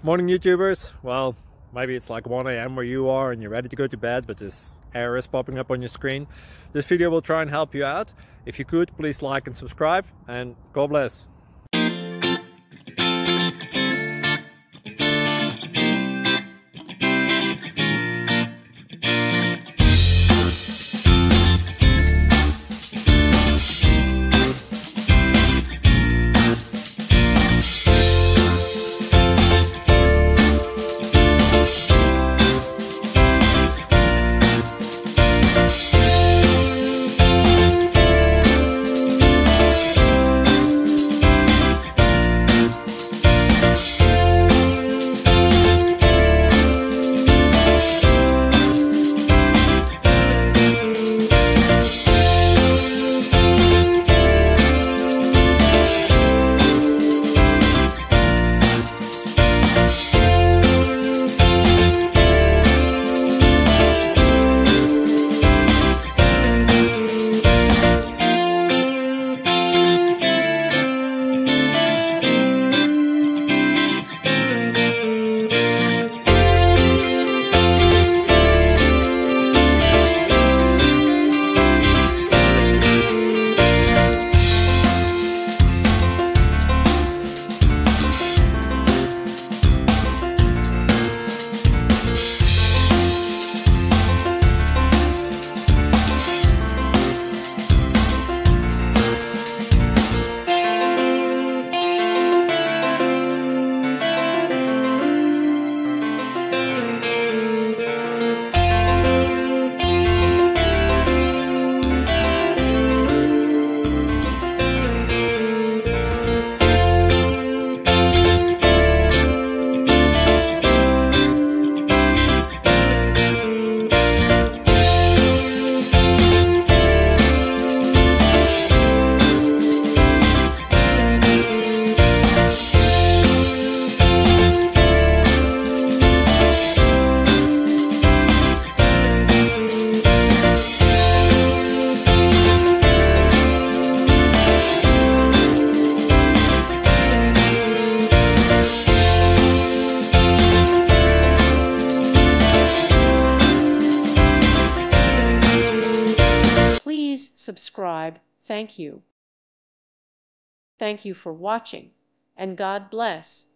Morning YouTubers. Well, maybe it's like 1 a.m. where you are and you're ready to go to bed, but this error is popping up on your screen. This video will try and help you out. If you could, please like and subscribe, and God bless. Please subscribe. Thank you. Thank you for watching, and God bless.